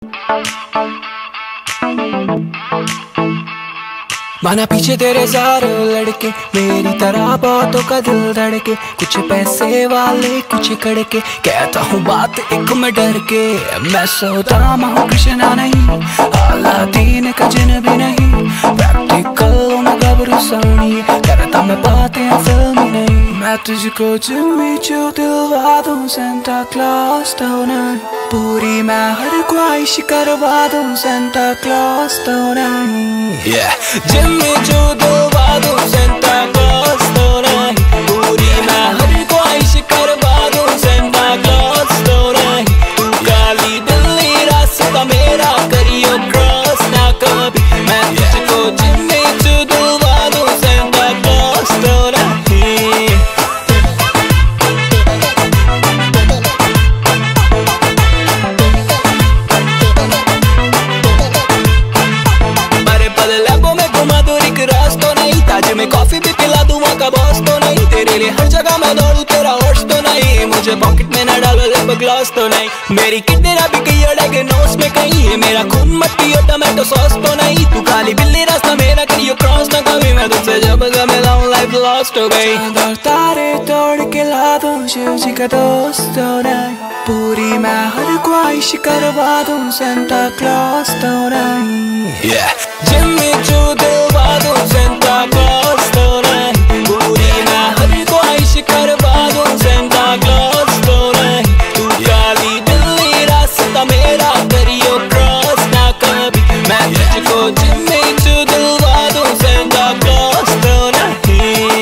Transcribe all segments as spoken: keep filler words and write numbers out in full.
माना पीछे तेरे सारे लड़के, मेरी तरह बहुतों का दिल धड़के। कुछ पैसे वाले कुछ कड़के, कहता हूँ बात एक में डर के। मैं सौदामा हूँ कृष्णा नहीं, अलादीन का जिन भी नहीं। प्रैक्टिकल मैं गबरू सानी, करता मैं बातें फिल्मी नहीं। मैं तुझको जिम्मी जो दिलवा दूँ, सेंटा क्लॉस तो नहीं। पूरी मैं हर ख्वाहिश करवा दूँ, सेंटा क्लॉस तो नहीं। yeah. जिम्मी जो दिलवा दूँ, सेंटा क्लॉस तो नहीं। पूरी मैं हर ख्वाहिश करवा दूँ, सेंटा क्लॉस तो नहीं। तू काली बिल्ली रास्ता मेरा करियो क्रॉस ना कभी। मैं तुझको जिम्मी जो दिलवा दूँ, सेंटा क्लॉस तो नहीं। मैं कॉफी भी पिला दूँ, वहाँ का बॉस तो नहीं। तेरे लिए हर जगह मैं दौड़ूं, तेरा हॉर्स तो नहीं। मुझे पॉकेट में न डालो लिप ग्लॉस तो नहीं। मेरी किडनी ना भी कहीं अड़े नोस में कहीं है। मेरा खून मत पियो टमाटो सॉस तो नहीं। तू काली बिल्ली रास्ता मेरा करियो क्रॉस ना कभी। मैं तुझसे जब जब मिलाऊं लाइफ लॉस्ट हो गई। तारे तोड़ के ला दूं, शिव जी का दोस्त तो नहीं। पूरी मैं हर ख्वाहिश करवा दूं, सेंटा क्लॉस तो नहीं। जिम्मी जो दिलवा दूं, सेंटा क्लॉस तो नहीं। पूरी मैं हर ख्वाहिश करवा दूं, सेंटा क्लॉस तो नहीं। तू काली बिल्ली रास्ता मेरा करियो क्रॉस ना कभी। मैं तुझको जिम्मी जो दिलवा दूं, सेंटा क्लॉस तो नहीं।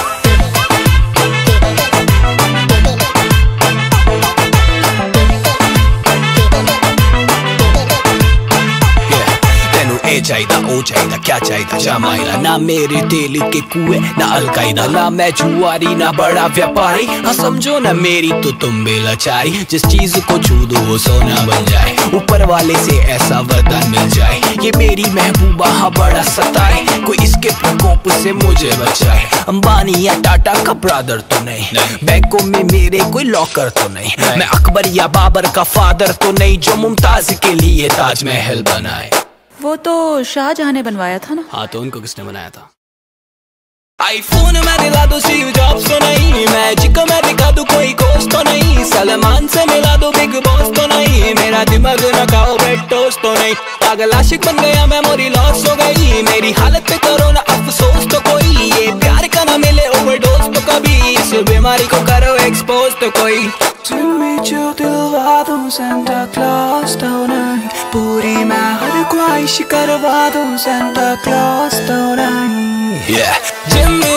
ए चाहिदा ओ चाहिदा क्या चाहिदा जमाईला। ना मेरे तेल के कुएं ना अलकायदा, ना मैं जुआरी ना बड़ा व्यापारी। हाँ समझो ना मेरी तो तुम बेलाचारी। जिस चीज को छू दो वो सोना बन जाए, ऊपर वाले से ऐसा वरदान मिल जाए। ये मेरी महबूबा हाँ बड़ा सताए, कोई इसके प्रकोप से मुझे बचाए। अंबानी या टाटा का ब्रदर तो नहीं, बैंकों में मेरे कोई लॉकर तो नहीं। मैं अकबर या बाबर का फादर तो नहीं, जो मुमताज के लिए ताजमहल बनाए। वो तो शाहजहां ने बनवाया था ना। हाँ तो उनको किसने बनाया था? आईफोन मैं दिला दूं, स्टीव जॉब्स तो नहीं। मैजिक मैं दिखा दूं, कोई कोर्स तो नहीं। सलमान से मिला दूं, बिग बॉस तो नहीं। मेरा दिमाग न खाओ ब्रेड टोस्ट तो नहीं। पागल आशिक बन गया, मेमोरी लॉस हो गई। मेरी हालत पे करो ना अफसोस तो कोई। ये प्यार का ना मिले ओवरडोज तो कभी। इस बीमारी को करो एक्सपोज तो कोई। जिम्मी जो दिलवा दूं, सेंटा क्लॉस तो नहीं। पूरी मैं हर ख्वाहिश करवा दूं, सेंटा क्लॉस तो नहीं। जिम्मी